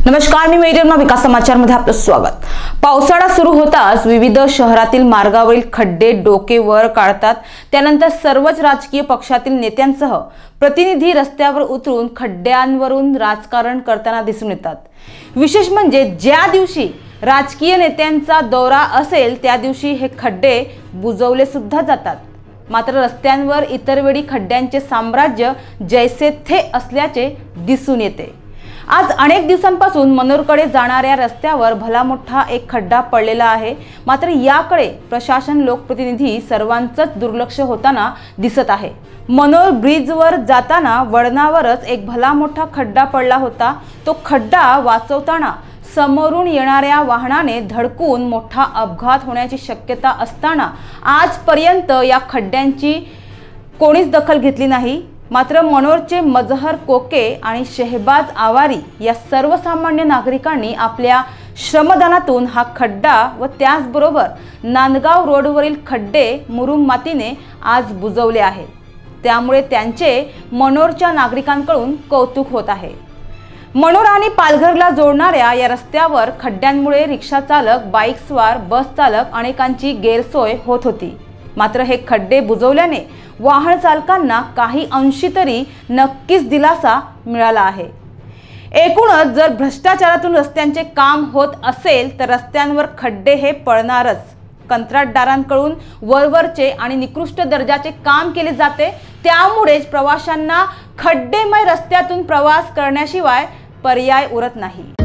नमस्कार, मी मेरियम विकास समाचार मध्ये आपलं स्वागत। पावसाळा सुरू होताच विविध शहरातील मार्गावरील खड्डे डोके वर काढतात। त्यानंतर सर्वच राजकीय पक्षातील नेत्यांसह प्रतिनिधी रस्त्यावर उतरून खड्ड्यांवरून राजकारण करताना दिसून येतात। विशेष म्हणजे ज्या दिवशी राजकीय नेत्यांचा दौरा असेल त्या दिवशी हे खड्डे बुजवले सुद्धा जातात। मात्र रस्त्यांवर इतर वेळी खड्ड्यांचे साम्राज्य जैसे थे असल्याचे दिसून येते। आज अनेक दिवसांपासून मनोरकडे जाणाऱ्या रस्त्यावर भला मोठा एक खड्डा पडलेला आहे। मात्र याकडे प्रशासन, लोकप्रतिनिधी सर्वांचंच दुर्लक्ष होताना दिसत आहे। मनोर ब्रिजवर जाताना वळणावरच एक भला मोठा खड्डा पडला होता। तो खड्डा वाचवताना समोरून येणाऱ्या वाहनाने धडकून मोठा अपघात होण्याची शक्यता असताना आजपर्यंत या खड्ड्यांची कोणीच दखल घेतली नाही। मात्र मनोरचे मजहर कोके आणि शहबाज आवारी या सर्वसामान्य नागरिकांनी आपल्या श्रमदानातून हा खड्डा व त्याचबरोबर नांदगाव रोडवरील खड्डे मुरुम मातीने आज बुजवले आहेत। त्यामुळे त्यांचे मनोरच्या नागरिकांकडून कौतुक होत आहे। मनोर आणि पालघरला जोडणाऱ्या या रस्त्यावर खड्ड्यांमुळे रिक्षा चालक, बाईक स्वार, बस चालक अनेकांची गैरसोय होत होती। मात्र हे खड्डे बुजवल्याने वाहन चालकांना काही अंशी तरी नक्कीच दिलासा मिळाला आहे। एकूणच जर भ्रष्टाचारातून रस्त्यांचे काम होत असेल तर रस्त्यांवर खड्डे हे पडणारच। कंत्राटदारांकडून वरवरचे आणि निकृष्ट दर्जाचे काम केले जाते। त्यामुळेच प्रवाशांना खड्डेमय रस्त्यातून प्रवास करण्याशिवाय पर्याय उरत नाही।